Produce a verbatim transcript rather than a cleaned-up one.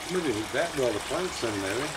Maybe that with all the plants in there.